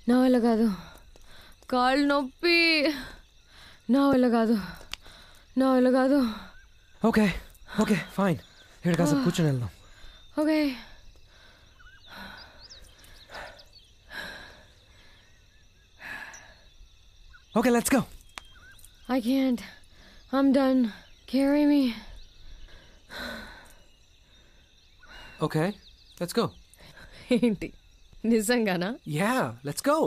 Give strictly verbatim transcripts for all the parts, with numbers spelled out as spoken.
నా వల్ల కాదు, కాళ్ళు నొప్పి, నా వల్ల కాదు, నా వల్ల కాదు. ఓకే ఓకే ఫైన్, ఇక్కడ కాసేపు కూర్చొని వెళ్దాం. Okay. Okay, let's go. I can't. I'm done. Carry me. Okay, let's go. ఏంటి నిజంగానా? Yeah, let's go.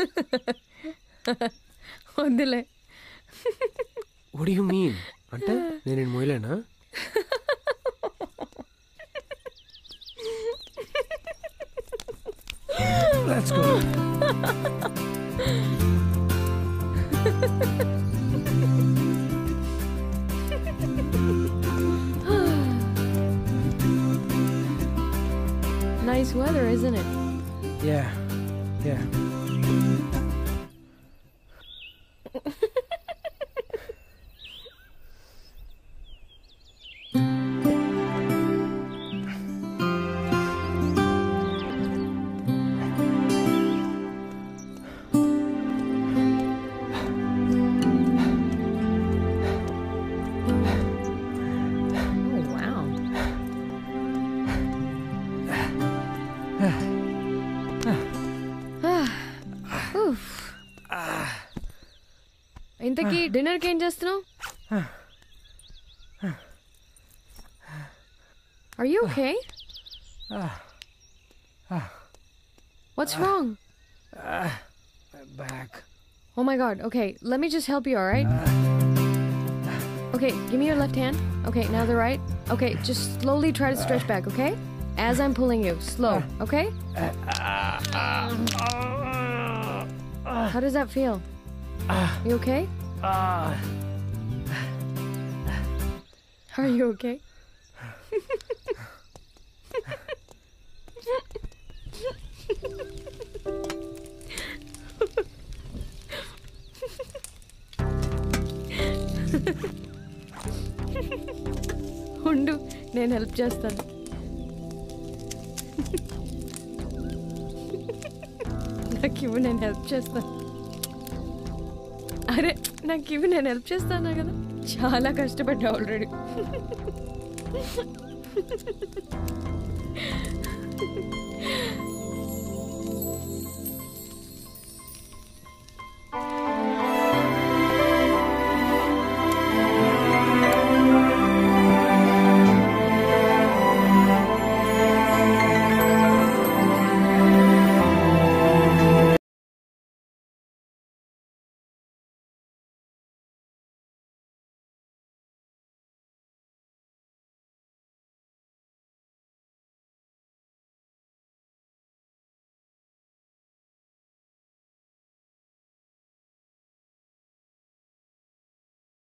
వద్దులే. What do you mean? అంటే నేను మోయలేనా? Let's go. Nice weather, isn't it? Yeah, yeah. ఇంతకీ డిన్నర్కి ఏం చేస్తున్నావు? Are you okay? What's wrong? My back. Oh my god. Okay, let me just help you, all right? Okay, give me your left hand. Okay, now the right. Okay, just slowly try to stretch back, okay? As I'm pulling you. Slow, okay? How does that feel? You okay? Are you okay? ఉండు, నేను help చేస్తాను. నాకు ఇవ్వు, నేను help చేస్తాను. అరే నాకు ఇవి, నేను హెల్ప్ చేస్తానా కదా. చాలా కష్టపడ్డా ఆల్రెడీ.